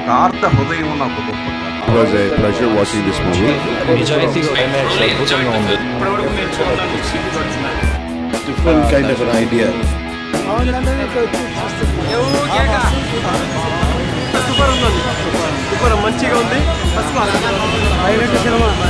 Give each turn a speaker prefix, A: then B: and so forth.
A: యథార్థ హృదయం ఉన్న ఒక గొప్ప కథ.
B: It was a pleasure watching this movie. Different kind of an idea.
C: Super ఉందండి, సూపర్ మంచిగా ఉంది. Highlight cinema.